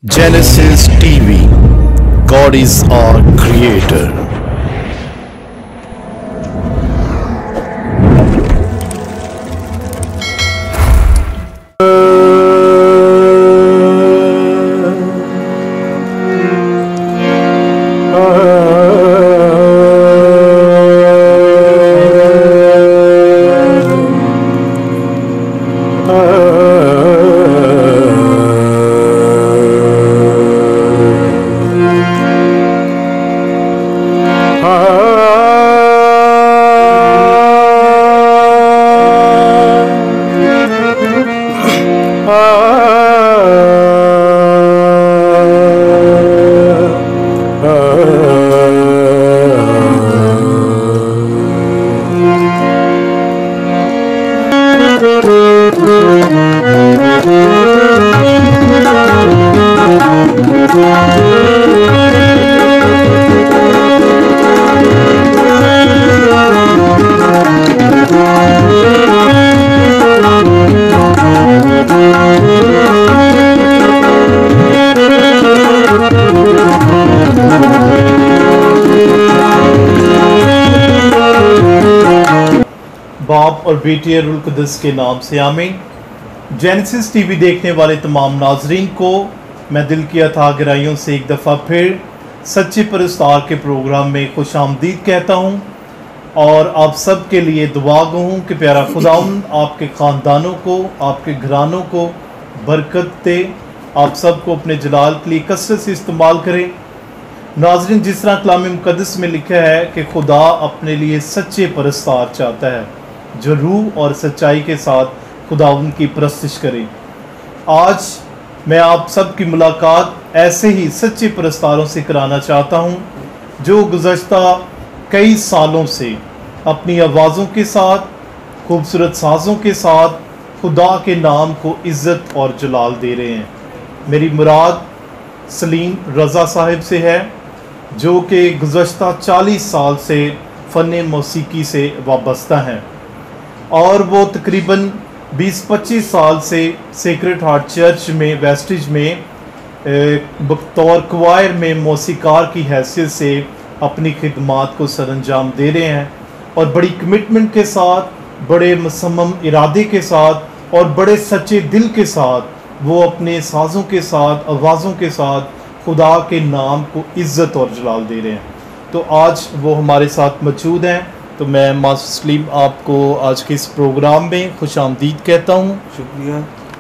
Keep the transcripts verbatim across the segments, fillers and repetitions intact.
Genesis T V. God is our creator. बाप और बेटे रुल कुदस के नाम से आमीन। जेनेसिस टीवी देखने वाले तमाम नाजरीन को मैं दिल की अथा गहराइयों से एक दफ़ा फिर सच्चे परस्तार के प्रोग्राम में खुश आमदीद कहता हूँ और आप सब के लिए दुआ गो हूँ कि प्यारा खुदाउन आपके ख़ानदानों को, आपके घरानों को बरकत दे, आप सब को अपने जलाल के लिए कसरत से इस्तेमाल करें। नाजरीन, जिस तरह कलाम मुक़द्दस में लिखा है कि खुदा अपने लिए सच्चे परस्तार चाहता है जो रूह और सच्चाई के साथ खुदावंद की परस्तिश करें। आज मैं आप सब की मुलाकात ऐसे ही सच्चे परस्तारों से कराना चाहता हूं जो गुज़श्ता कई सालों से अपनी आवाज़ों के साथ, खूबसूरत साज़ों के साथ खुदा के नाम को इज़्ज़त और जलाल दे रहे हैं। मेरी मुराद सलीम रज़ा साहिब से है जो कि गुज़श्ता चालीस साल से फ़न मौसीकी से वाबस्ता हैं और वो तकरीबन बीस पच्चीस साल से सेक्रेड हार्ट चर्च में वेस्टिज में बतौर क्वायर में मौसीकार की हैसियत से अपनी खिदमात को सरअंजाम दे रहे हैं और बड़ी कमिटमेंट के साथ, बड़े मुसम्मम इरादे के साथ और बड़े सच्चे दिल के साथ वो अपने साज़ों के साथ, आवाज़ों के साथ खुदा के नाम को इज़्ज़त और जलाल दे रहे हैं। तो आज वो हमारे साथ मौजूद हैं, तो मैं मास्टर सलीम आपको आज के इस प्रोग्राम में खुश आमदीद कहता हूँ। शुक्रिया।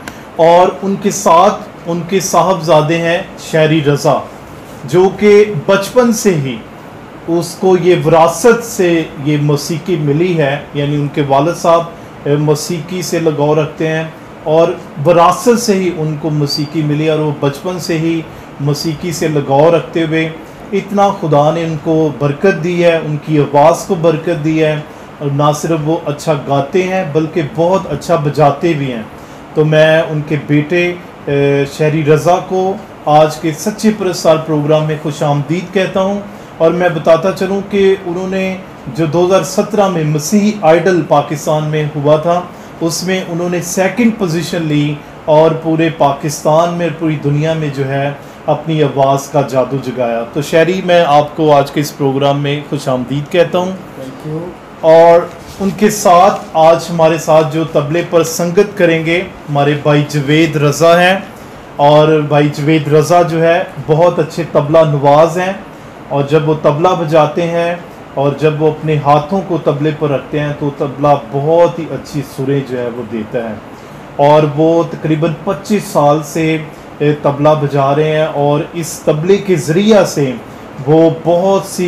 और उनके साथ उनके साहबजादे हैं शहरी रज़ा जो कि बचपन से ही उसको ये विरासत से ये मौसीकी मिली है, यानी उनके वालिद साहब मौसीकी से लगाव रखते हैं और विरासत से ही उनको मौसीकी मिली और वो बचपन से ही मौसीकी से लगाव रखते हुए इतना खुदा ने उनको बरकत दी है, उनकी आवाज़ को बरकत दी है और ना सिर्फ वो अच्छा गाते हैं बल्कि बहुत अच्छा बजाते भी हैं। तो मैं उनके बेटे शहरी रज़ा को आज के सच्चे परस्तार प्रोग्राम में खुश आमदीद कहता हूँ। और मैं बताता चलूँ कि उन्होंने जो दो हज़ार सत्रह में मसीही आइडल पाकिस्तान में हुआ था उसमें उन्होंने सेकंड पोजीशन ली और पूरे पाकिस्तान में, पूरी दुनिया में जो है अपनी आवाज़ का जादू जगाया। तो शहरी, मैं आपको आज के इस प्रोग्राम में खुश आमदीद कहता हूँ। Thank you. और उनके साथ आज हमारे साथ जो तबले पर संगत करेंगे हमारे भाई जवेद रज़ा हैं और भाई जवेद रज़ा जो है बहुत अच्छे तबला नवाज हैं और जब वो तबला बजाते हैं और जब वो अपने हाथों को तबले पर रखते हैं तो तबला बहुत ही अच्छी सुरें जो है वो देता है और वो तकरीबन पच्चीस साल से तबला बजा रहे हैं और इस तबले के ज़रिया से वो बहुत सी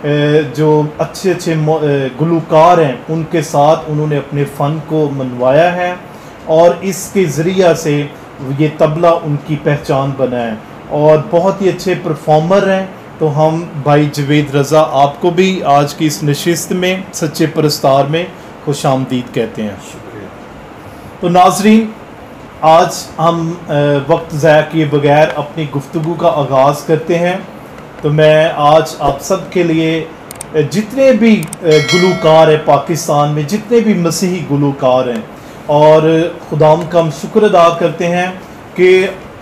जो अच्छे अच्छे गुलूकार हैं उनके साथ उन्होंने अपने फ़न को मनवाया है और इसके ज़रिया से ये तबला उनकी पहचान बना है और बहुत ही अच्छे परफॉर्मर हैं। तो हम भाई जवेद रज़ा आपको भी आज की इस नशिस्त में सच्चे परस्तार में खुश आमदीद कहते हैं। शुक्रिया। तो नाजरीन, आज हम वक्त ज़ाया किए बगैर अपनी गुफ्तगू का आगाज़ करते हैं। तो मैं आज आप सब के लिए जितने भी गुलूकार हैं पाकिस्तान में, जितने भी मसीही गुलूकार हैं और खुदाम का हम शुक्र अदा करते हैं कि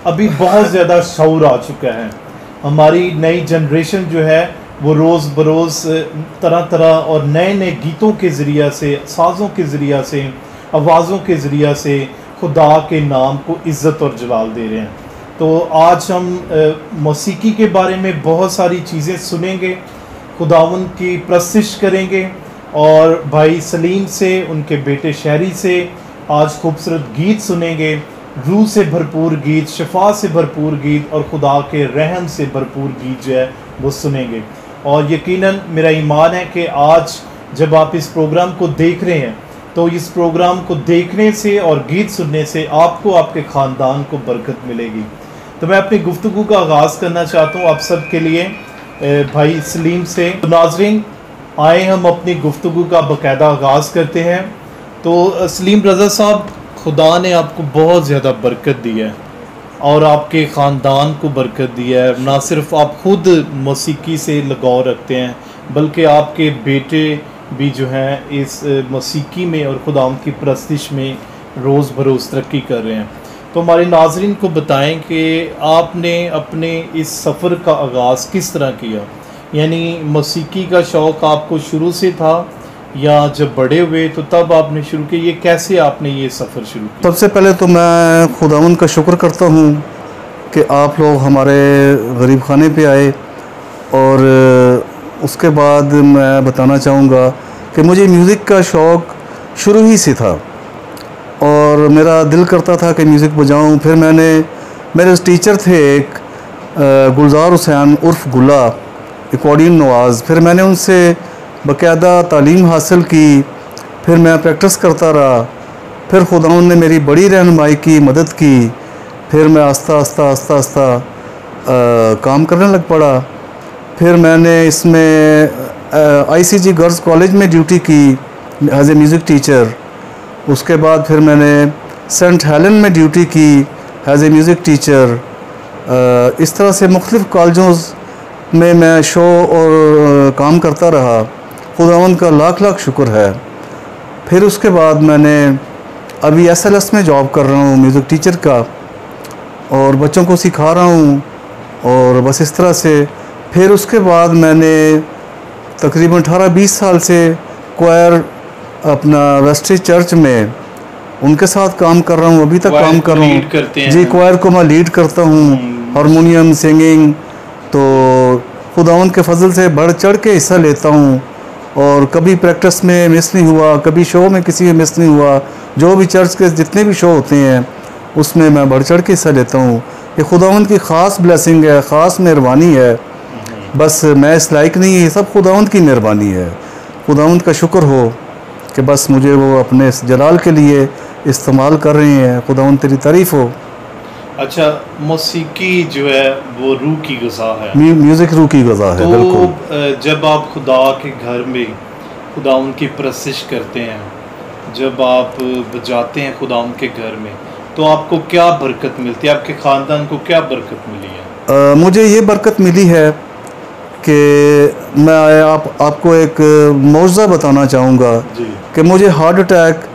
अभी बहुत ज़्यादा शऊर आ चुका है। हमारी नई जनरेशन जो है वो रोज़ बरोज़ तरह तरह और नए नए गीतों के ज़रिए से, साज़ों के ज़रिए से, आवाज़ों के ज़रिए से खुदा के नाम को इज़्ज़त और जलाल दे रहे हैं। तो आज हम मौसीकी के बारे में बहुत सारी चीज़ें सुनेंगे, खुदावन की प्रस्तिश करेंगे और भाई सलीम से, उनके बेटे शहरी से आज खूबसूरत गीत सुनेंगे, रूह से भरपूर गीत, शफा से भरपूर गीत और खुदा के रहम से भरपूर गीत जो है वो सुनेंगे। और यकीनन मेरा ईमान है कि आज जब आप इस प्रोग्राम को देख रहे हैं तो इस प्रोग्राम को देखने से और गीत सुनने से आपको, आपके ख़ानदान को बरकत मिलेगी। तो मैं अपनी गुफ्तगू का आगाज़ करना चाहता हूँ आप सब के लिए भाई सलीम से। तो नाज़रीन, आए हम अपनी गुफ्तगू का बाकायदा आगाज़ करते हैं। तो सलीम रज़ा साहब, खुदा ने आपको बहुत ज़्यादा बरकत दी है और आपके ख़ानदान को बरकत दी है। ना सिर्फ आप ख़ुद मौसीकी से लगाव रखते हैं बल्कि आपके बेटे भी जो हैं इस मौसीकी में और खुदा की प्रस्तिश में रोज़ बरोज़ तरक्की कर रहे हैं। तो हमारे नाज़रीन को बताएं कि आपने अपने इस सफ़र का आगाज़ किस तरह किया, यानी मौसीकी का शौक़ आपको शुरू से था या जब बड़े हुए तो तब आपने शुरू किया, ये कैसे आपने ये सफ़र शुरू किया? सबसे पहले तो मैं खुदावंद का शुक्र करता हूँ कि आप लोग हमारे गरीब खाने पे आए, और उसके बाद मैं बताना चाहूँगा कि मुझे म्यूज़िक का शौक़ शुरू ही से था और मेरा दिल करता था कि म्यूज़िक बजाऊँ। फिर मैंने, मेरे टीचर थे एक गुलजार हुसैन उर्फ़ गुल्ला, अकॉर्डियन नवाज़, फिर मैंने उनसे बाकायदा तालीम हासिल की। फिर मैं प्रैक्टिस करता रहा, फिर खुदावंद ने मेरी बड़ी रहनुमाई की, मदद की। फिर मैं आस्ता आस्ता आस्ता आस्ता काम करने लग पड़ा। फिर मैंने इसमें आईसीजी गर्ल्स कॉलेज में ड्यूटी की एज ए म्यूज़िक टीचर। उसके बाद फिर मैंने सेंट हेलन में ड्यूटी की एज ए म्यूज़िक टीचर। इस तरह से मुख्तलिफ़ कॉलेजों में मैं शो और काम करता रहा। खुदावंद का लाख लाख शुक्र है। फिर उसके बाद मैंने अभी एसएलएस में जॉब कर रहा हूँ म्यूज़िक टीचर का, और बच्चों को सिखा रहा हूँ, और बस इस तरह से। फिर उसके बाद मैंने तकरीबन अठारह बीस साल से क्वायर अपना वेस्टरी चर्च में उनके साथ काम कर रहा हूँ, अभी तक काम कर रहा हूँ जी। क्वायर को मैं लीड करता हूँ, हारमोनियम, सिंगिंग। तो खुदावंद के फजल से बढ़ चढ़ के हिस्सा लेता हूँ, और कभी प्रैक्टिस में मिस नहीं हुआ, कभी शो में किसी में मिस नहीं हुआ। जो भी चर्च के जितने भी शो होते हैं उसमें मैं बढ़ चढ़ के हिस्सा लेता हूँ। ये खुदावंद की ख़ास ब्लेसिंग है, ख़ास मेहरबानी है। बस मैं इस लायक नहीं, ये सब खुदावंद की मेहरबानी है। खुदावंद का शुक्र हो कि बस मुझे वो अपने जलाल के लिए इस्तेमाल कर रहे हैं। खुदावंद तेरी तारीफ़ हो। अच्छा, मौसीकी जो है वो रूह की ग़िज़ा है, म्यूज़िक रूह की ग़िज़ा है। तो बिल्कुल। जब आप खुदा के घर में खुदा उनकी प्रस्तिश करते हैं, जब आप बजाते हैं खुदा उनके घर में, तो आपको क्या बरकत मिलती है, आपके ख़ानदान को क्या बरकत मिली है? आ, मुझे ये बरकत मिली है कि मैं आप आपको एक मौज़ा बताना चाहूँगा कि मुझे हार्ट अटैक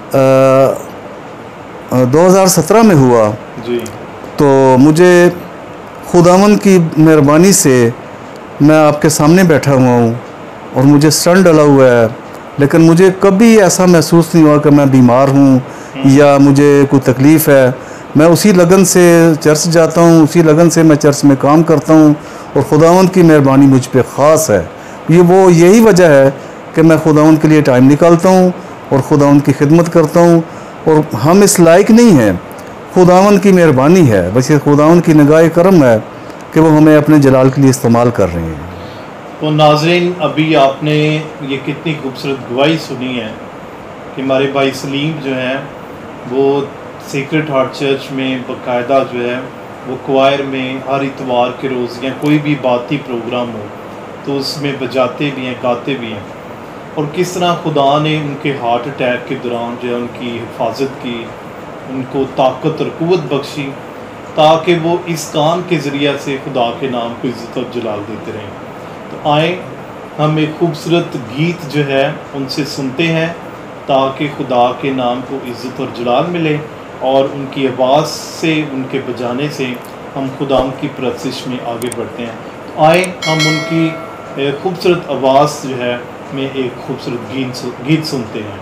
दो हज़ार सत्रह में हुआ जी। तो मुझे खुदावंद की मेहरबानी से मैं आपके सामने बैठा हुआ हूँ और मुझे स्टंट डला हुआ है, लेकिन मुझे कभी ऐसा महसूस नहीं हुआ कि मैं बीमार हूँ या मुझे कोई तकलीफ़ है। मैं उसी लगन से चर्च जाता हूँ, उसी लगन से मैं चर्च में काम करता हूँ, और खुदावंद की मेहरबानी मुझ पे ख़ास है। ये वो यही वजह है कि मैं खुदावंद के लिए टाइम निकालता हूँ और खुदावंद की खिदमत करता हूँ। और हम इस लायक नहीं हैं, खुदावंद की मेहरबानी है, बस ये खुदावंद की निगाह करम है कि वो हमें अपने जलाल के लिए इस्तेमाल कर रहे हैं। तो नाज़रीन, अभी आपने ये कितनी खूबसूरत गवाही सुनी है कि हमारे भाई सलीम जो हैं वो सीक्रेट हार्ट चर्च में बाकायदा जो है वो क्वायर में हर इतवार के रोज़ या कोई भी बाती प्रोग्राम हो तो उसमें बजाते भी हैं, गाते भी हैं, और किस तरह खुदा ने उनके हार्ट अटैक के दौरान जो है उनकी हिफाजत की, उनको ताकत और क़ुव्वत बख्शी ताकि वो इस काम के ज़रिए से खुदा के नाम को इज़्ज़त और जलाल देते रहें। तो आए हम एक खूबसूरत गीत जो है उनसे सुनते हैं ताकि खुदा के नाम को इज़्ज़त और जलाल मिले और उनकी आवाज़ से, उनके बजाने से हम खुदाम की परस्तिश में आगे बढ़ते हैं। तो आए हम उनकी खूबसूरत आवाज़ जो है में एक खूबसूरत गीत गीत सुनते हैं।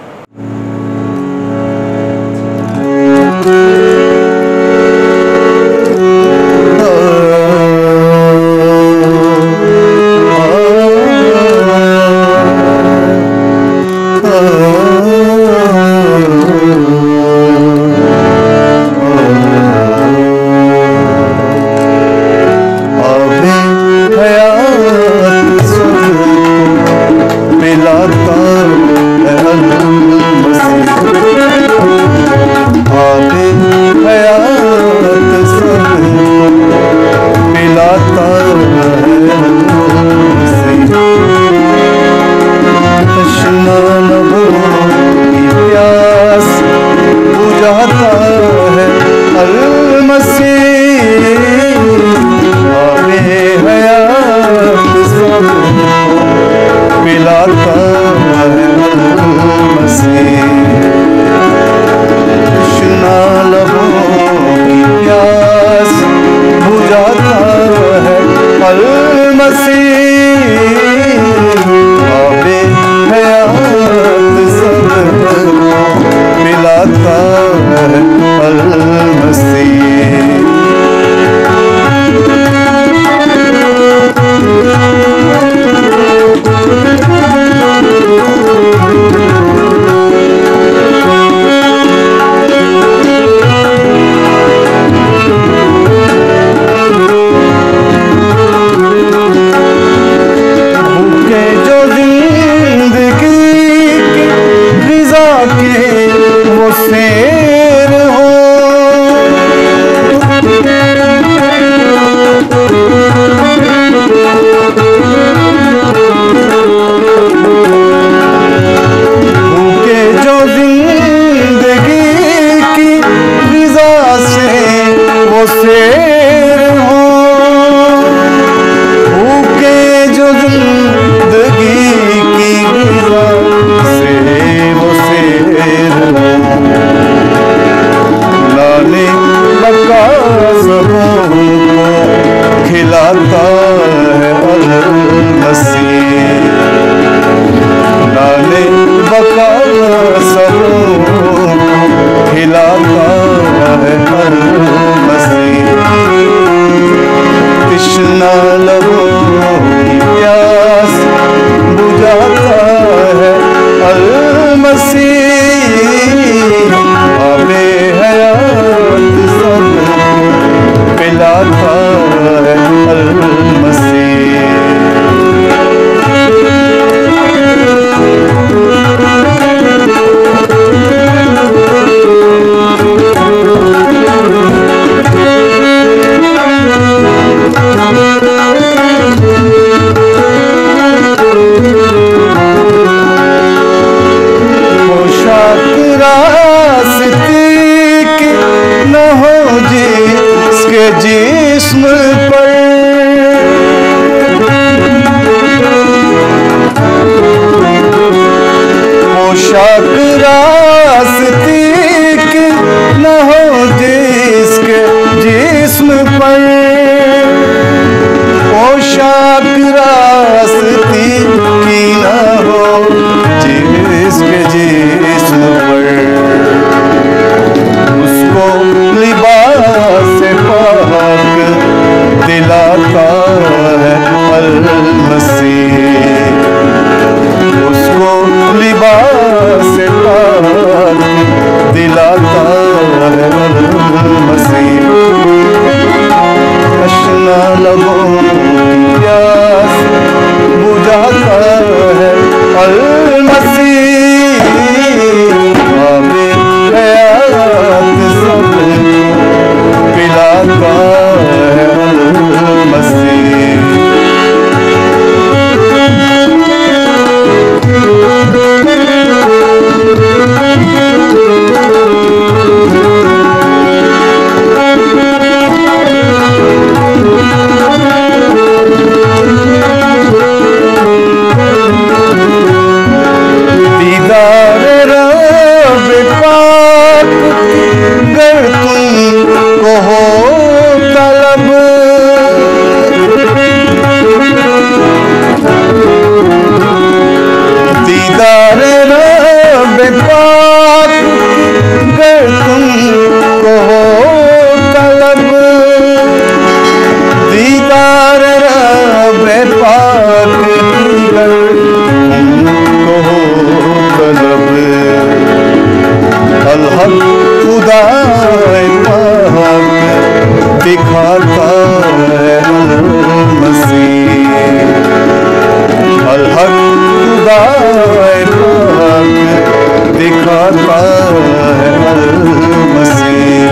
सुखाता है अल-मसीह,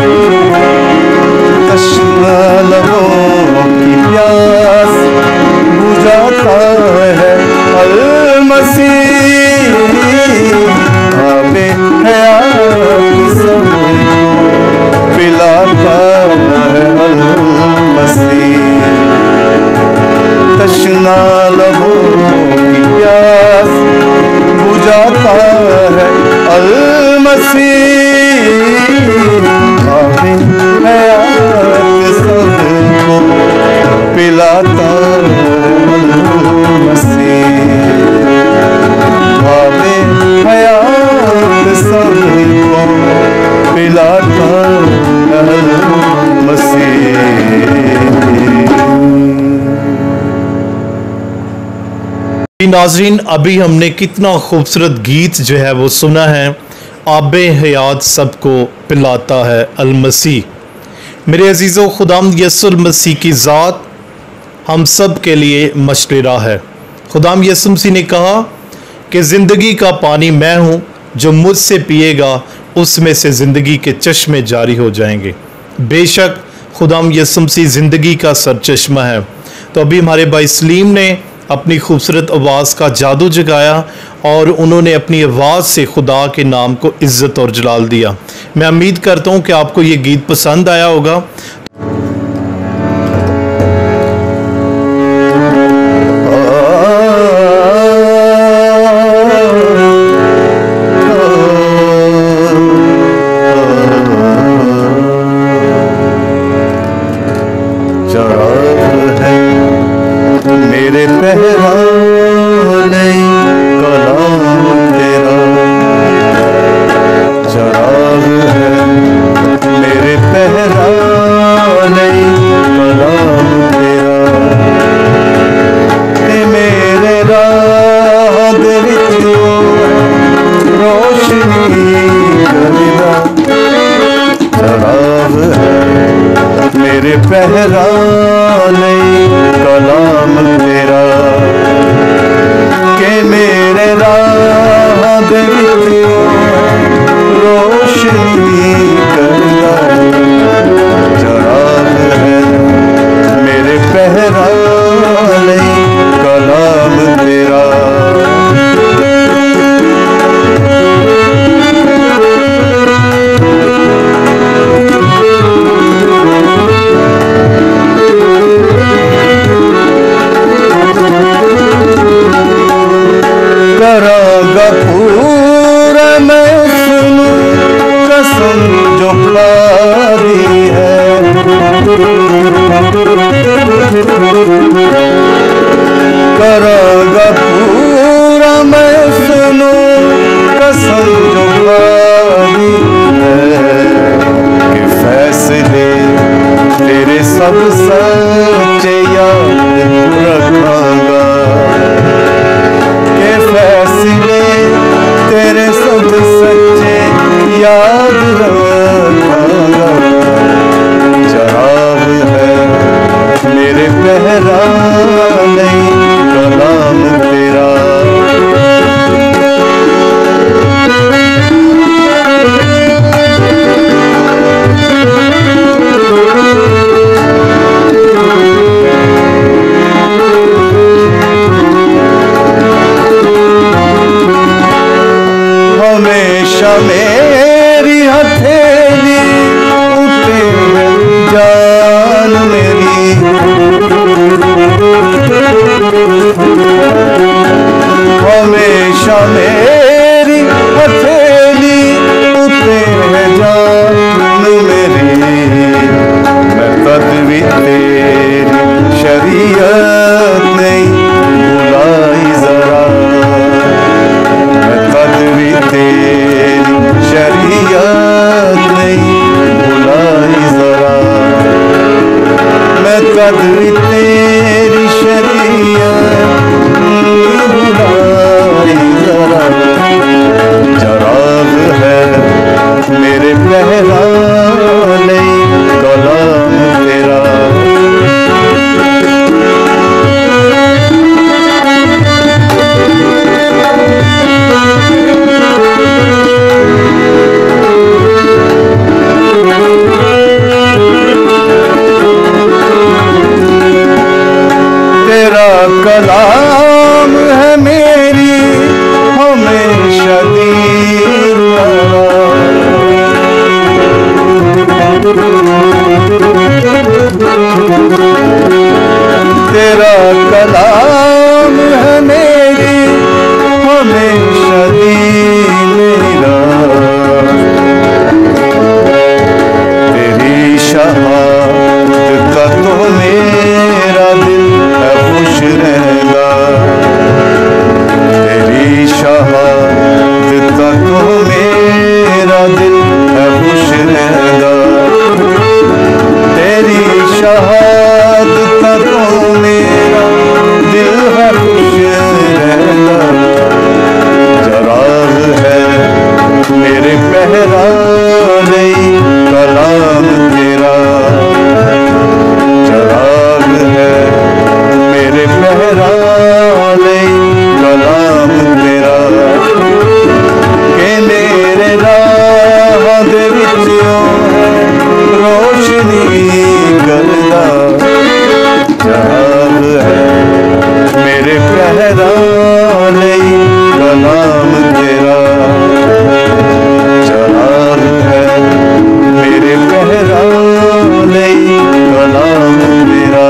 तश्ना लबों की प्यास बुझाता है अल-मसीह, आबे हयात सबको पिलाता है अल-मसीह, तश्ना लबों की प्यास बुझाता है अल-मसीह, आबे हयात सबको पिलाता है अल-मसीह, आबे हयात सबको पिलाता है अल-मसीह। नाज़रीन, अभी हमने कितना खूबसूरत गीत जो है वो सुना है, आबे हयात सबको पिलाता है अल-मसीह। मेरे अजीज़ों, खुदाम यसुल मसीह की ज़ात हम सब के लिए मशवरा है। खुदाम यसुल मसीह ने कहा कि ज़िंदगी का पानी मैं हूँ, जो मुझसे पिएगा उसमें से ज़िंदगी के चश्मे जारी हो जाएंगे। बेशक खुदाम यसुल मसीह ज़िंदगी का सरचश्मा है। तो अभी हमारे भाई सलीम ने अपनी खूबसूरत आवाज़ का जादू जगाया और उन्होंने अपनी आवाज़ से खुदा के नाम को इज़्ज़त और जलाल दिया। मैं उम्मीद करता हूँ कि आपको ये गीत पसंद आया होगा। मेरे पहराने कलाम तेरा, चराग है मेरे पहराने कलाम तेरा, ते मेरे राह दे विच रोशनी करदा, चराग है मेरे पहराने कलाम तेरा, के मेरे राह दे विच रोशनी करदा, चराग है मेरे पहराने कलाम तेरा। करागा पूरा मैं सुनूं कसम जो प्यारी है, करागा पूरा मैं सुनूं कसम जो प्यारी है, कि फैसले तेरे सब सच्चे याद रखांगा, के फैसले तेरे सब सच्चे याद रखांगा, चराग है मेरे पहराने कलाम तेरा। हमेशा मेरी हथेली उठे जान मेरी, हमेशा मेरी हथेली उठे जान मेरी, मैं कद भी तेरी शरीयत नहीं बुलाई जरा, मैं कद भी तेरी शरीयत नहीं बुलाई जरा, मैं कद भी तेरी शरीयत बुलाई जरा, चराग है मेरे पहराने कलाम तेरा। कलाम है मेरी हमेशा दीवाना। तेरा कलाम है मेरी हमेशा दीवाना। तेरी शहादत का तो मेरा दिल है खुश रहेगा। तेरी शहादत का तो मेरा दिल है खुश रहेगा। तेरी शहादत का तो मेरा दिल है खुश रहेगा। जराब है मेरे पहराने कलाम तेरा। जराब है मेरे पहराने कलाम तेरा। के मेरे राह दे विचों रोशनी करदा। जराब है मेरे पहराने कलाम तेरा। जराब है मेरे पहराने कलाम तेरा।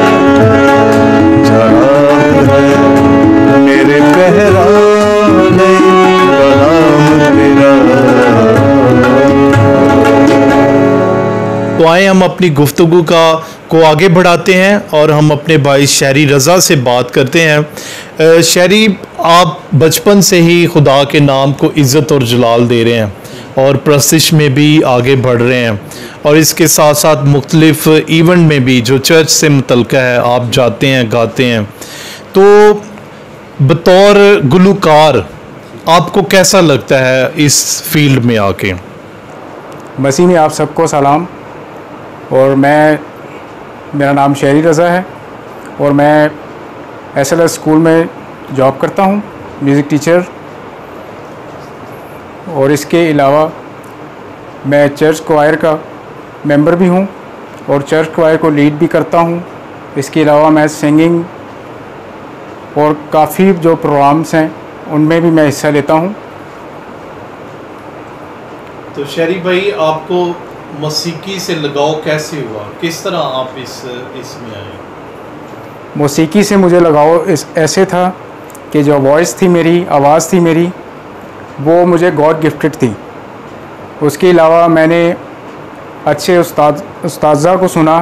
जराब है मेरे पहराने कलाम तेरा। तो आए हम अपनी गुफ्तगू का को आगे बढ़ाते हैं और हम अपने भाई शहरी रज़ा से बात करते हैं। शहरी, आप बचपन से ही खुदा के नाम को इज़्ज़त और जलाल दे रहे हैं और प्रस्तिश में भी आगे बढ़ रहे हैं, और इसके साथ साथ मुख्तलिफ इवेंट में भी जो चर्च से मुतल्लिक़ है आप जाते हैं, गाते हैं। तो बतौर गुलकार आपको कैसा लगता है इस फील्ड में आके? मसीह में आप सबको सलाम। और मैं मेरा नाम शहरी रज़ा है और मैं एस एल एस स्कूल में जॉब करता हूँ, म्यूज़िक टीचर। और इसके अलावा मैं चर्च क्वायर का मेंबर भी हूँ और चर्च क्वायर को लीड भी करता हूँ। इसके अलावा मैं सिंगिंग और काफ़ी जो प्रोग्राम्स हैं उनमें भी मैं हिस्सा लेता हूँ। तो शहरी भाई, आपको मौसीकी से लगाव कैसे हुआ? किस तरह आप इस इसमें आए? मौसीकी से मुझे लगाव इस ऐसे था कि जो वॉइस थी मेरी, आवाज़ थी मेरी, वो मुझे गॉड गिफ्टेड थी। उसके अलावा मैंने अच्छे उस्ताद उस्ताज़ा को सुना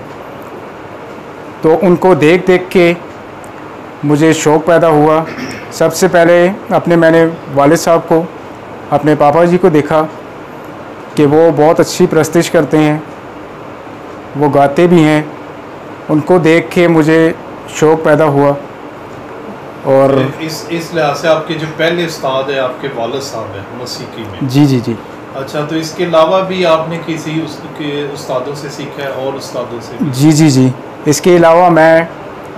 तो उनको देख देख के मुझे शौक़ पैदा हुआ। सबसे पहले अपने मैंने वालिद साहब को, अपने पापा जी को देखा कि वो बहुत अच्छी प्रस्तिश करते हैं, वो गाते भी हैं। उनको देख के मुझे शौक़ पैदा हुआ। और इस इस लिहाज से आपके जो पहले उस्ताद है आपके वालिद साहब हैं मौसीकी में? जी जी जी। अच्छा, तो इसके अलावा भी आपने किसी उसके उस्तादों से सीखा है और उस्तादों से भी? जी जी जी। इसके अलावा मैं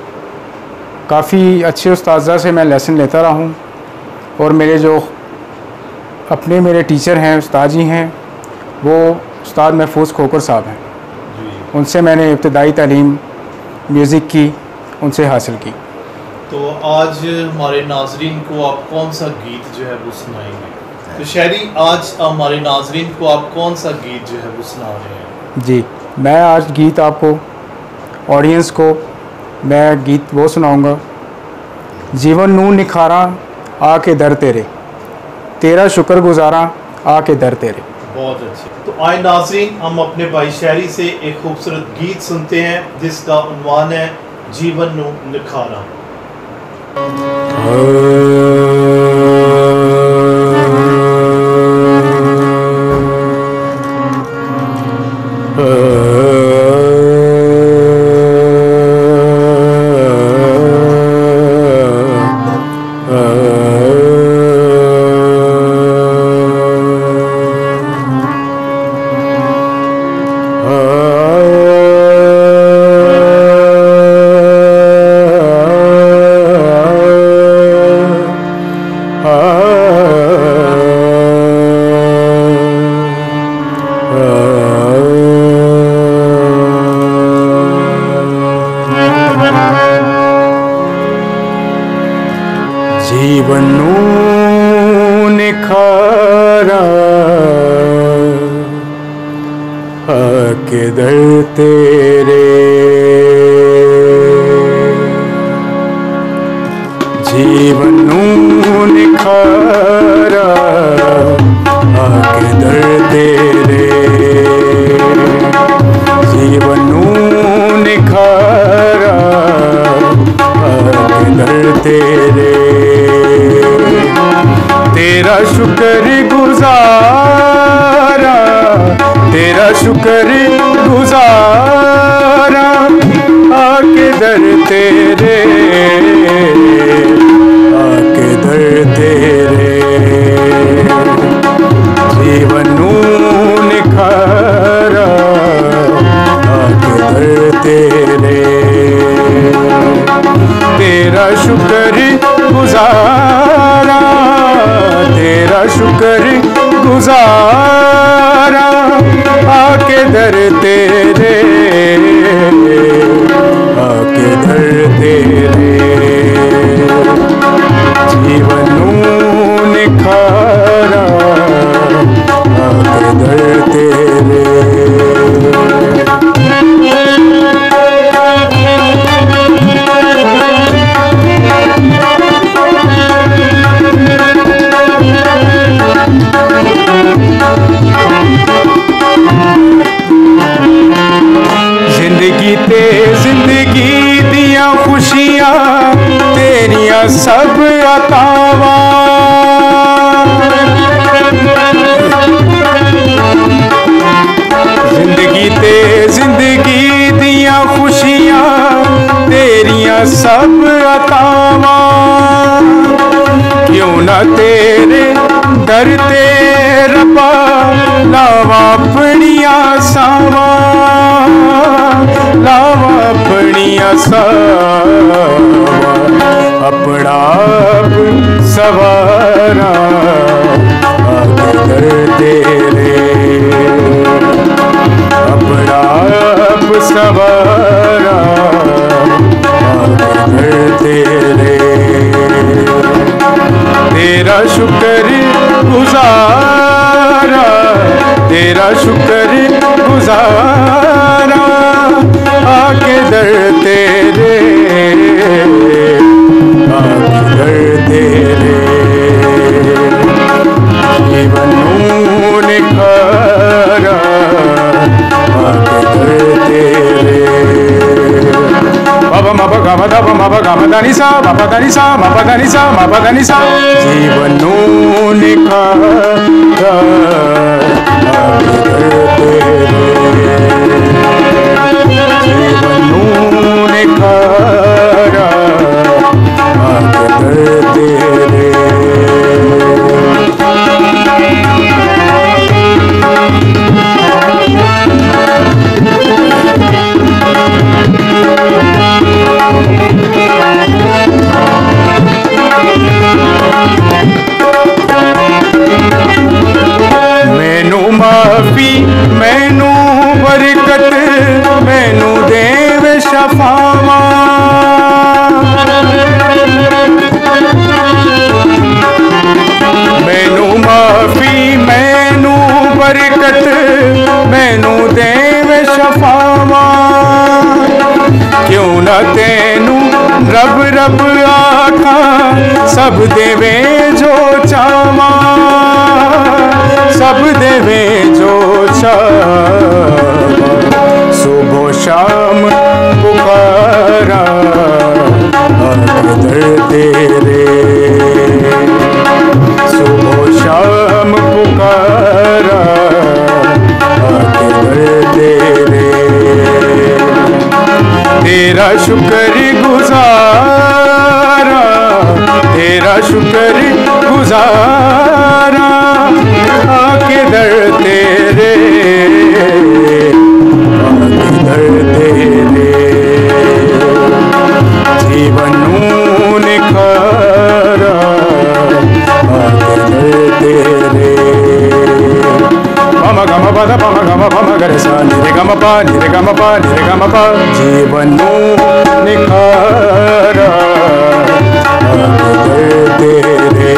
काफ़ी अच्छे उस्ताज़ा से मैं लेसन लेता रहा हूँ। और मेरे जो अपने मेरे टीचर हैं, उस्ताद जी हैं, वो उस्ताद महफूज खोकर साहब हैं। उनसे मैंने इब्तदाई तालीम म्यूज़िक की उनसे हासिल की। तो आज हमारे नाजरीन को आप कौन सा गीत जो है वो सुनाएंगे? तो शहरी, आज हमारे नाजरीन को आप कौन सा गीत जो है वो सुना रहे हैं? जी, मैं आज गीत आपको, ऑडियंस को मैं गीत वो सुनाऊंगा, जीवन नू निखारा आके दर तेरे, तेरा शुक्र गुजारा आके दर तेरे। बहुत अच्छे। तो आए नाजरीन, हम अपने भाई शहरी से एक खूबसूरत गीत सुनते हैं जिसका उन्वान है जीवन नू निखारा। जीवन निखारा आके दर तेरे, जीवन निखारा आके दर तेरे, जीवन निखारा आके दर तेरे। तेरा शुक्र गुजारा, तेरा शुक्र गुजारा आके दर तेरे, आके दर तेरे। जीवन निखारा आके दर तेरे। तेरा शुक्र गुजारा, तेरा शुक्र गुजारा आके दर तेरे, आके दर तेरे। जीवन निखारा आके दर तेरे। जिंदगी ते जिंदगी दिया खुशियां तेरिया सब अतावा, जिंदगी ते जिंदगी दिया खुशियां तेरिया सब अतावा। क्यों ना तेरे दर ते रब्बा लावा अपनिया सावा, लावा अपनिया सावा। अपना आप सवारा आके दर तेरे, अपना आप सवारा आके दर तेरे। तेरा शुक्र गुजारा, तेरा शुक्र गुजारा आके दर तेरे, आके दर तेरे। जीवन निखारा आके दर तेरे। बाबा माबा गामा दाबा माबा गामा दानी सा माबा दानी सा माबा दानी सा माबा दानी सा। जीवन निखारा आके दर तेरे, जीवन निखारा आके दर तेरे। मैनू माफी मैनू बरकत मैनू देव शफावा, मैनू माफी मैनू बरकत मैनू देव शफावा। क्यों ना तेनू रब रब आखा सब देवे जो चावा, सब देवे जो चावा। सुबह शाम पुकारा आके दर तेरे, सुबह शाम पुकारा आके दर तेरे। तेरा शुक्र गुजारा, तेरा शुक्र गुजारा आके दर तेरे, आके दर तेरे। जीवन निखारा आके दर तेरे। पम गम पद पम गम पम गरे सा निरे गम पा निरे गम पा निरे गम पा। जीवन निखारा आके दर तेरे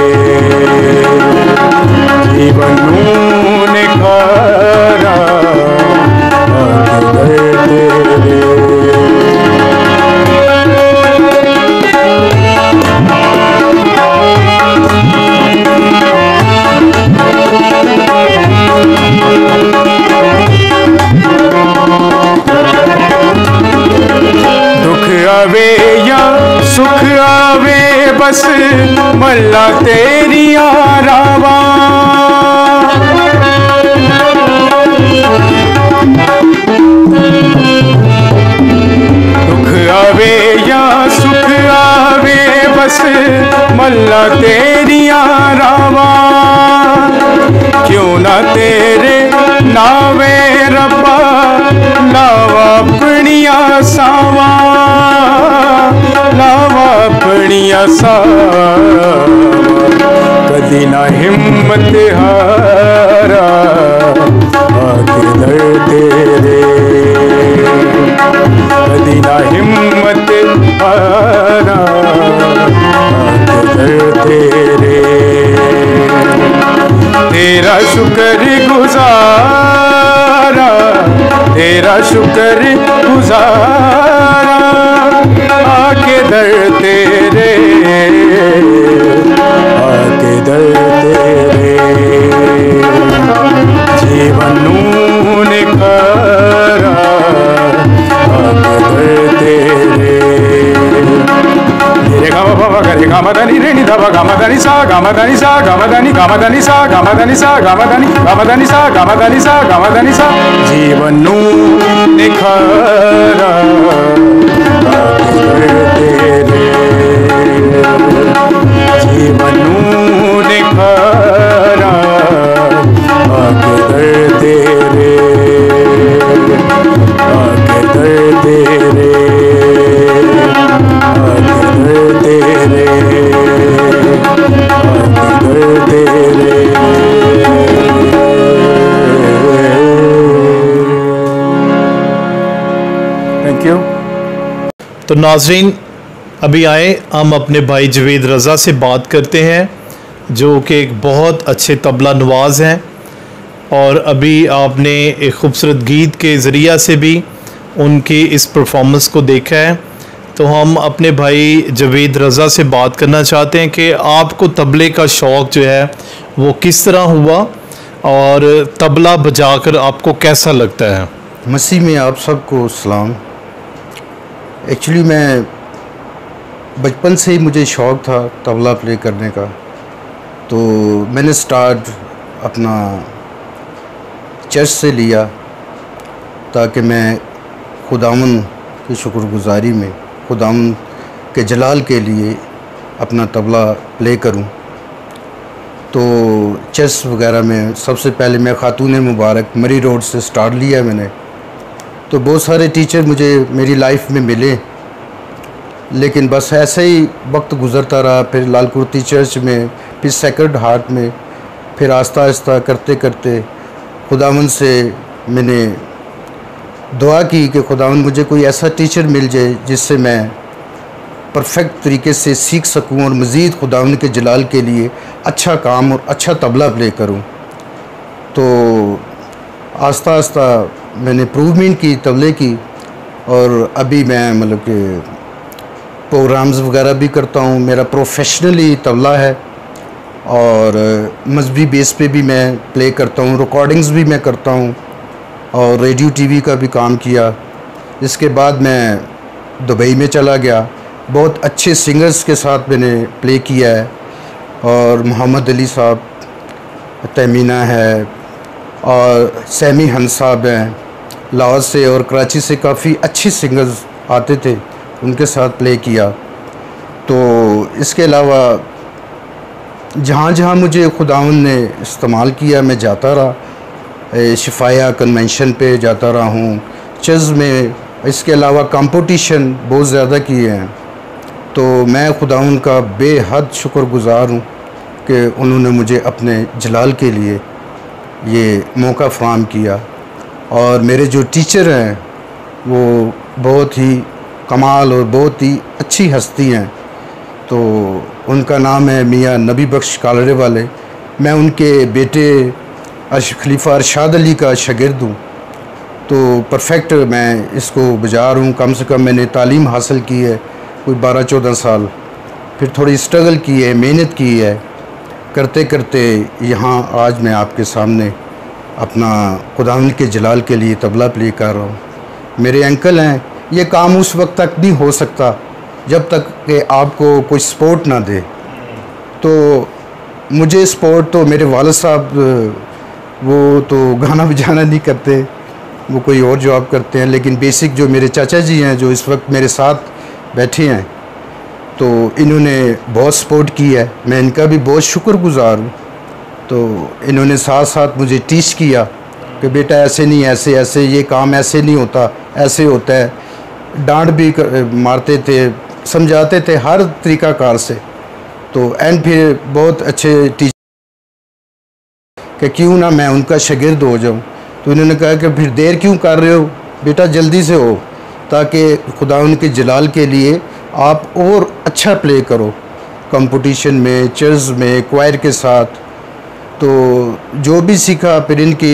जीवन नून खारा आके दर तेरे। दुख आवे या सुख आवे बस मल्ला तेरिया रावा। दुख आवे या सुख आवे बस मल्ला तेरिया रावा। क्यों ना तेरे नावे रब्बा लावा अपनिया सावा, लावा अपनिया सावा। कदी ना हिम्मत हारा आके दर तेरे, कदी ना हिम्मत हारा आके दर तेरे। तेरा शुक्र गुजारा, तेरा शुक्र गुजारा आके दर तेरे, आके दर तेरे। जीवन नून खारा आके दर तेरे। रे गा मा पा गा रे गा मा दा नी रे नी दा पा गा मा दा नी सा गा मा दा नी सा गा मा दा नी गा मा दा नी सा गा मा दा नी सा गा मा दा नी गा मा दा नी सा गा मा दा नी सा गा मा दा नी सा। जीवन नून खारा आके दर तेरे, जीवन नून खारा आके दर तेरे, आके दर तेरे, आके दर तेरे, आके दर तेरे। Thank you. तो नाजरीन, अभी आए हम अपने भाई जवेद रज़ा से बात करते हैं, जो कि एक बहुत अच्छे तबला नवाज हैं, और अभी आपने एक खूबसूरत गीत के ज़रिया से भी उनकी इस परफॉर्मेंस को देखा है। तो हम अपने भाई जवेद रज़ा से बात करना चाहते हैं कि आपको तबले का शौक़ जो है वो किस तरह हुआ, और तबला बजाकर आपको कैसा लगता है। मसीह में आप सबको सलाम। एक्चुअली मैं बचपन से ही मुझे शौक़ था तबला प्ले करने का, तो मैंने स्टार्ट अपना चर्च से लिया ताकि मैं खुदावन की शुक्रगुजारी में खुदावन के जलाल के लिए अपना तबला प्ले करूं। तो चर्च वगैरह में सबसे पहले मैं खातून मुबारक मरी रोड से स्टार्ट लिया मैंने। तो बहुत सारे टीचर मुझे मेरी लाइफ में मिले, लेकिन बस ऐसे ही वक्त गुज़रता रहा। फिर लाल कुर्ती चर्च में, फिर सेक्रेड हार्ट में, फिर आस्ता आस्ता करते करते खुदावन से मैंने दुआ की कि खुदावन मुझे कोई ऐसा टीचर मिल जाए जिससे मैं परफेक्ट तरीके से सीख सकूं और मज़ीद खुदावन के जलाल के लिए अच्छा काम और अच्छा तबला प्ले करूं। तो आस्ता आस्ता मैंने इम्प्रूवमेंट की तबले की, और अभी मैं मतलब कि प्रोग्राम्स वगैरह भी करता हूँ। मेरा प्रोफेशनली तबला है, और मजहबी बेस पे भी मैं प्ले करता हूँ, रिकॉर्डिंग्स भी मैं करता हूँ, और रेडियो टीवी का भी काम किया। इसके बाद मैं दुबई में चला गया, बहुत अच्छे सिंगर्स के साथ मैंने प्ले किया है, और मोहम्मद अली साहब, तमीना है, और सैमी हन साहब हैं लाहौर से, और कराची से काफ़ी अच्छे सिंगर्स आते थे, उनके साथ प्ले किया। तो इसके अलावा जहाँ जहाँ मुझे खुदावन ने इस्तेमाल किया मैं जाता रहा। शिफाया कन्वेंशन पे जाता रहा हूँ, चर्च में। इसके अलावा कंपटीशन बहुत ज़्यादा किए हैं। तो मैं खुदावन का बेहद शुक्रगुज़ार हूँ कि उन्होंने मुझे अपने जलाल के लिए ये मौका फ़राहम किया। और मेरे जो टीचर हैं वो बहुत ही कमाल और बहुत ही अच्छी हस्ती हैं। तो उनका नाम है मियाँ नबी बख्श कालरे वाले। मैं उनके बेटे अर्श खलीफा अरशाद अली का शागिर्द हूँ। तो परफेक्ट मैं इसको बजा रहा हूँ। कम से कम मैंने तालीम हासिल की है कोई बारह चौदह साल, फिर थोड़ी स्ट्रगल की है, मेहनत की है, करते करते यहाँ आज मैं आपके सामने अपना खुदावंद के जलाल के लिए तबला प्ले कर रहा हूँ। मेरे अंकल हैं, ये काम उस वक्त तक नहीं हो सकता जब तक कि आपको कोई सपोर्ट ना दे। तो मुझे सपोर्ट तो मेरे वालिद साहब, वो तो गाना बजाना नहीं करते, वो कोई और जॉब करते हैं, लेकिन बेसिक जो मेरे चाचा जी हैं जो इस वक्त मेरे साथ बैठे हैं, तो इन्होंने बहुत सपोर्ट की है। मैं इनका भी बहुत शुक्रगुज़ार हूँ। तो इन्होंने साथ साथ मुझे टीच किया कि बेटा ऐसे नहीं, ऐसे ऐसे, ये काम ऐसे नहीं होता, ऐसे होता है। डांट भी मारते थे, समझाते थे हर तरीक़ाकार से। तो एंड फिर बहुत अच्छे टीचर कि क्यों ना मैं उनका शागिर्द हो जाऊं। तो इन्होंने कहा कि फिर देर क्यों कर रहे हो बेटा, जल्दी से हो, ताकि खुदावंद के जलाल के लिए आप और अच्छा प्ले करो कंपटीशन में, चर्च में, क्वायर के साथ। तो जो भी सीखा फिर इनकी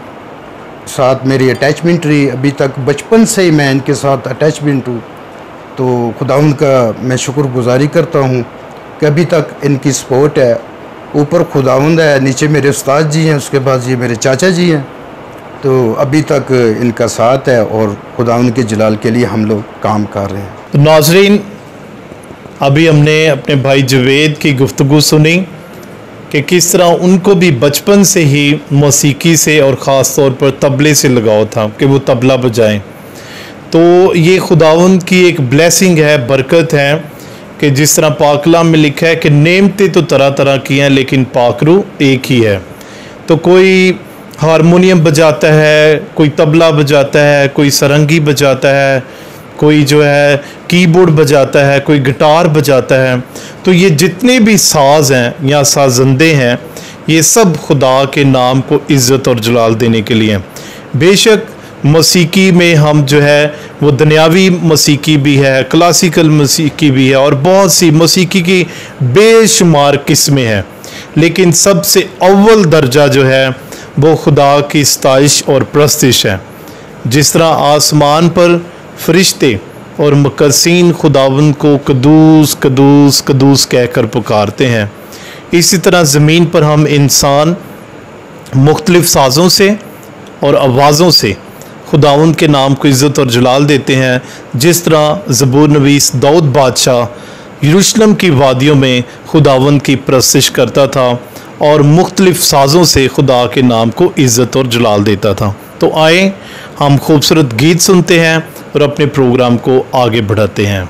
साथ मेरी अटैचमेंट रही, अभी तक बचपन से ही मैं इनके साथ अटैचमेंट हूँ। तो खुदावंद का मैं शुक्रगुजारी करता हूँ कि अभी तक इनकी सपोर्ट है। ऊपर खुदावंद है, नीचे मेरे उस्ताद जी हैं, उसके बाद ये मेरे चाचा जी हैं। तो अभी तक इनका साथ है और खुदावंद के जलाल के लिए हम लोग काम कर रहे हैं। तो नाज़रीन, अभी हमने अपने भाई जवेद की गुफ्तगू सुनी कि किस तरह उनको भी बचपन से ही मौसीकी से और ख़ास तौर पर तबले से लगाव था कि वो तबला बजाएं। तो ये खुदावंद की एक ब्लेसिंग है, बरकत है कि जिस तरह पाक कलाम में लिखा है कि नेमतें तो तरह तरह की हैं लेकिन पाकरू एक ही है। तो कोई हारमोनियम बजाता है, कोई तबला बजाता है, कोई सरंगी बजाता है, कोई जो है कीबोर्ड बजाता है, कोई गिटार बजाता है। तो ये जितने भी साज हैं या साजंदे हैं, ये सब खुदा के नाम को इज़्ज़त और जलाल देने के लिए। बेशक मौसीकी में हम जो है वो दुनियावी मौसीकी भी है, क्लासिकल मौसीकी भी है और बहुत सी मौसीकी की बेशुमार किस्में हैं, लेकिन सबसे अव्वल दर्जा जो है वो खुदा की सताइश और प्रस्तिश है। जिस तरह आसमान पर फरिश्ते और मुकद्दसीन खुदावंद को कदूस कदूस कदूस कहकर पुकारते हैं, इसी तरह ज़मीन पर हम इंसान मुख्तलिफ़ साज़ों से और आवाज़ों से खुदावंद के नाम को इज़्ज़त और जलाल देते हैं। जिस तरह ज़बूर नवीस दाऊद बादशाह यरूशलेम की वादियों में खुदावंद की प्रस्तिश करता था और मुख्तलिफ़ साज़ों से खुदा के नाम को इज़्ज़त और जलाल देता था। तो आए हम खूबसूरत गीत सुनते हैं और अपने प्रोग्राम को आगे बढ़ाते हैं।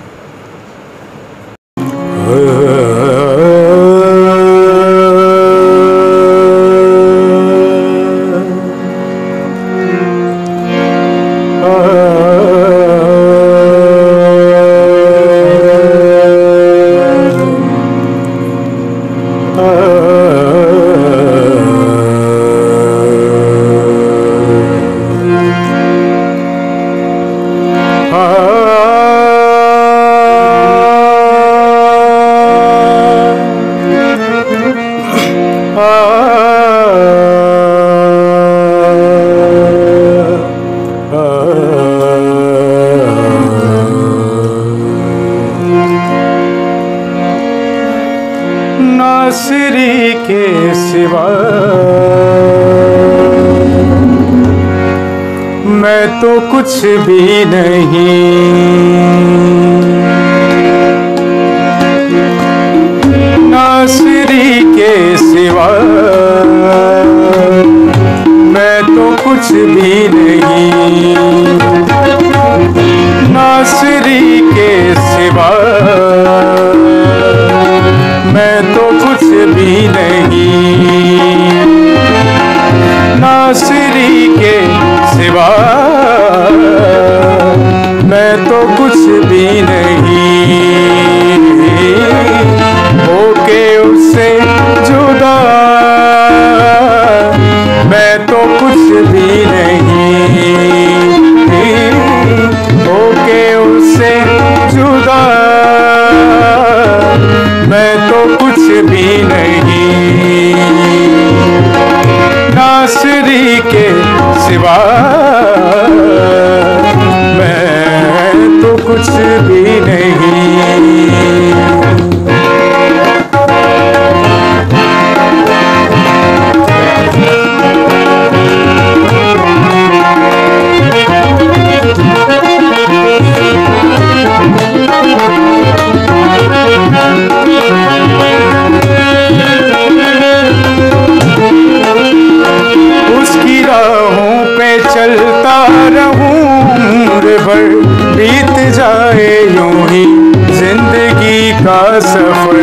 नासरी के सिवा मैं तो कुछ भी नहीं, नासरी के सिवा मैं तो कुछ भी नहीं, नासरी के सिवा मैं तो कुछ भी नहीं, नासरी के सिवा मैं तो कुछ भी नहीं, होके उससे जुदा मैं तो कुछ भी नहीं, होके उससे जुदा भी नहीं, नासरी के सिवा मैं तो कुछ भी नहीं। उसकी राहों पे चलता रहूं उम्र भर, बीत जाए यूं ही जिंदगी का सफर।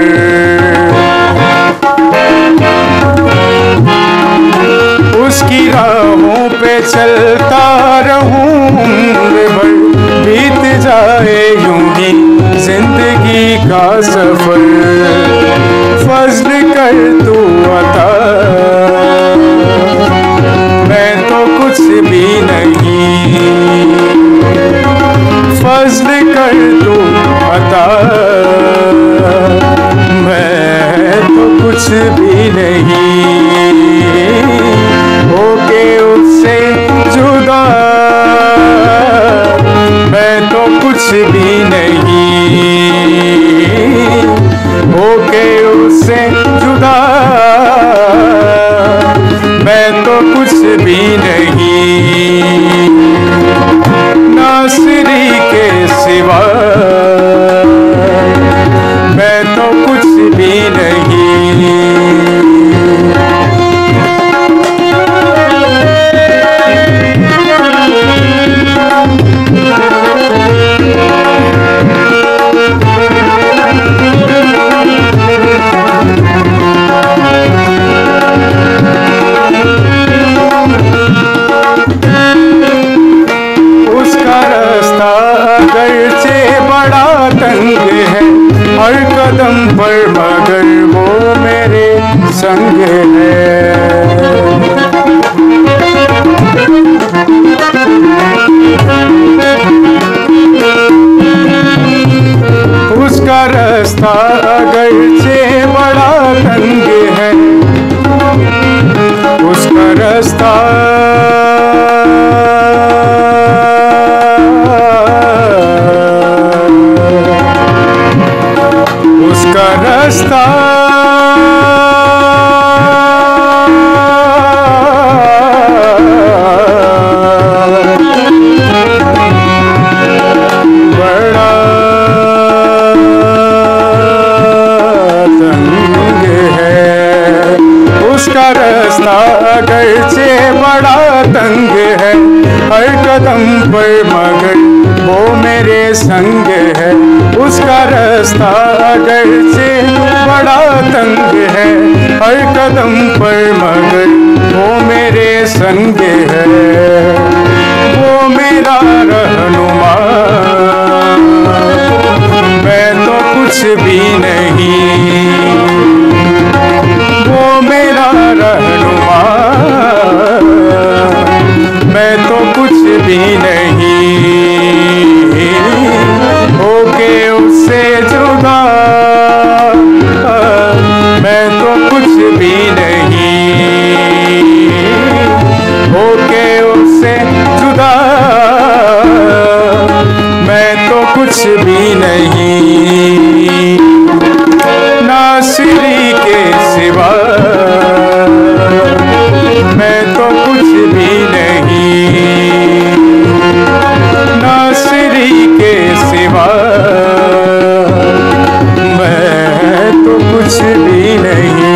उसकी राहों पे चलता रहूं उम्र भर, बीत जाए यूं ही जिंदगी का सफर। फज़्ल कर तू अता, मैं तो कुछ भी नहीं। फज़्ल कर तू अता, मैं तो कुछ भी नहीं। होके उससे जुदा मैं तो कुछ भी नहीं। होके उससे जुदा मैं तो कुछ भी नहीं। नासरी के सिवा मैं तो कुछ भी नहीं। अगरचे बड़ा तंग है हर कदम पर, मगर वो मेरे संग है। उसका रास्ता अगरचे बड़ा तंग है, उसका रास्ता उसका रास्ता बड़ा तंग है। उसका रास्ता अगरचे बड़ा तंग है हर कदम पर, मगर वो मेरे संग है। उसका रास्ता अगरचे बड़ा तंग है हर कदम पर, मगर वो मेरे संग है। वो मेरा रहनुमा, मैं तो कुछ भी नहीं। वो मेरा रहनुमा, मैं तो कुछ भी नहीं। होके उससे जुदा मैं तो कुछ भी नहीं। होके उससे जुदा मैं तो कुछ भी नहीं। नासरी के सिवा मैं तो कुछ भी नहीं। नासरी के सिवा मैं तो कुछ भी नहीं।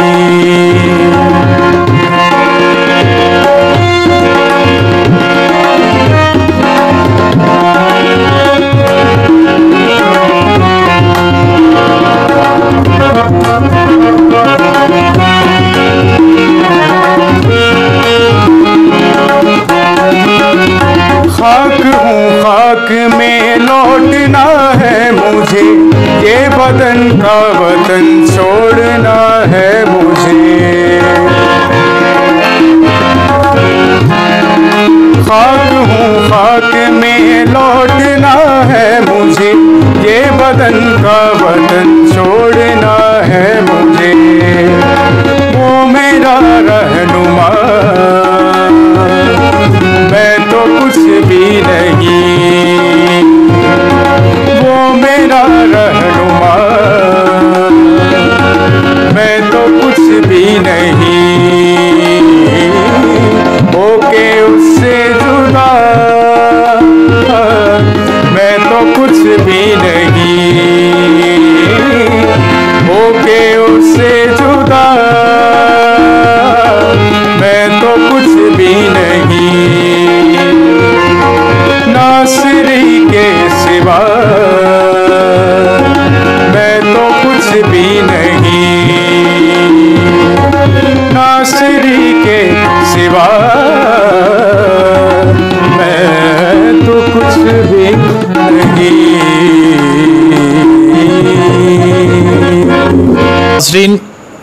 खाक हूँ खाक में लौटना है मुझे, ये बदन का वतन छोड़ना है मुझे। खाक हूँ खाक में लौटना है मुझे, ये बदन का वतन छोड़ना है मुझे। होके उससे जुदा मैं तो कुछ भी नहीं, नासिरी के सिवा मैं तो कुछ भी नहीं, नासिरी के सिवा मैं तो कुछ भी नहीं। नाज़रीन,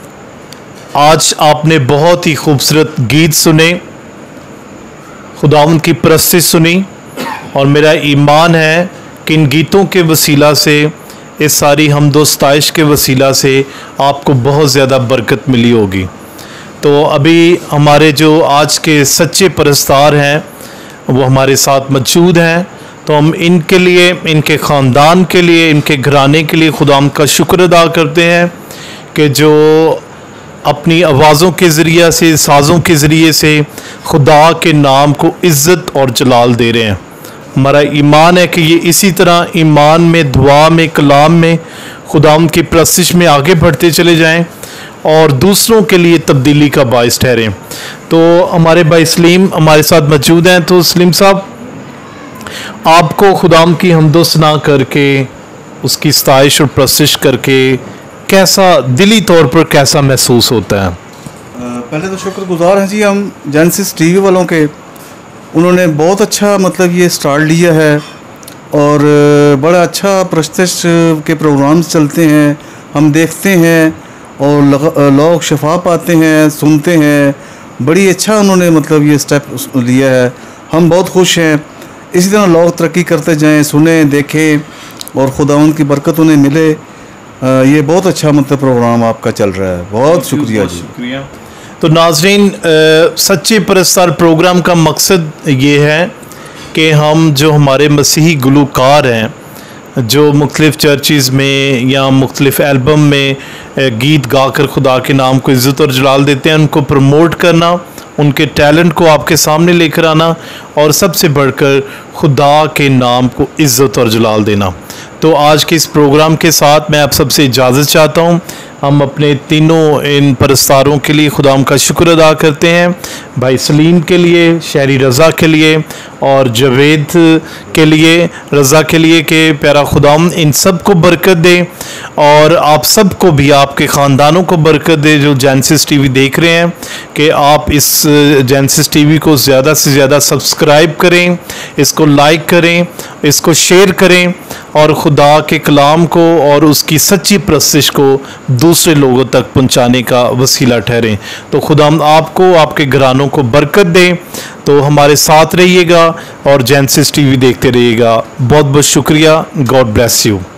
आज आपने बहुत ही खूबसूरत गीत सुने, खुदावंद की परस्तिश सुनी, और मेरा ईमान है कि इन गीतों के वसीला से, इस सारी हमदोस्ताइश के वसीला से आपको बहुत ज़्यादा बरकत मिली होगी। तो अभी हमारे जो आज के सच्चे परस्तार हैं वो हमारे साथ मौजूद हैं, तो हम इनके लिए, इनके ख़ानदान के लिए, इनके घराने के लिए खुदावंद का शुक्र अदा करते हैं कि जो अपनी आवाज़ों के ज़रिए से, साज़ों के ज़रिए से खुदा के नाम को इज़्ज़त और जलाल दे रहे हैं। हमारा ईमान है कि ये इसी तरह ईमान में, दुआ में, कलाम में, खुदावंद की परस्तिश में आगे बढ़ते चले जाएं और दूसरों के लिए तब्दीली का बायस ठहरें। तो हमारे भाई सलीम हमारे साथ मौजूद हैं। तो सलीम साहब, आपको खुदावंद की हम्दो सना करके, उसकी सताइश और परस्तिश करके कैसा, दिली तौर पर कैसा महसूस होता है? पहले तो शुक्रगुजार हैं जी हम जेनेसिस टीवी वालों के, उन्होंने बहुत अच्छा मतलब ये स्टार्ट लिया है और बड़ा अच्छा परस्तिश के प्रोग्राम्स चलते हैं, हम देखते हैं और लोग शफा पाते हैं, सुनते हैं। बड़ी अच्छा उन्होंने मतलब ये स्टेप लिया है, हम बहुत खुश हैं। इसी तरह लोग तरक्की करते जाएं, सुने, देखें और खुदावंद की बरकत उन्हें मिले। ये बहुत अच्छा मतलब प्रोग्राम आपका चल रहा है, बहुत शुक्रिया जी। शुक्रिया। तो नाज़रीन, सच्चे परस्तार प्रोग्राम का मकसद ये है कि हम जो हमारे मसीही गुलूकार हैं, जो मुख्तलिफ़ चर्चिज़ में या मुख्तलिफ़ एल्बम में गीत गाकर खुदा के नाम को इज़्ज़त और जलाल देते हैं, उनको प्रमोट करना, उनके टैलेंट को आपके सामने लेकर आना और सबसे बढ़कर खुदा के नाम को इज़्ज़त और जलाल देना। तो आज के इस प्रोग्राम के साथ मैं आप सबसे इजाज़त चाहता हूँ। हम अपने तीनों इन परस्तारों के लिए खुदाम का शुक्र अदा करते हैं, भाई सलीम के लिए, शहरी रज़ा के लिए और जवेद के लिए, रज़ा के लिए कि प्यारा खुदाम इन सब को बरकत दे और आप सबको भी, आपके ख़ानदानों को बरकत दे जो जेनेसिस टीवी देख रहे हैं, कि आप इस जेनेसिस टीवी को ज़्यादा से ज़्यादा सब्सक्राइब करें, इसको लाइक करें, इसको शेयर करें और खुदा के कलाम को और उसकी सच्ची परस्तिश को दूसरे लोगों तक पहुंचाने का वसीला ठहरें। तो खुदा आपको, आपके घरानों को बरकत दे। तो हमारे साथ रहिएगा और जेनेसिस टीवी देखते रहिएगा। बहुत बहुत शुक्रिया। God bless you.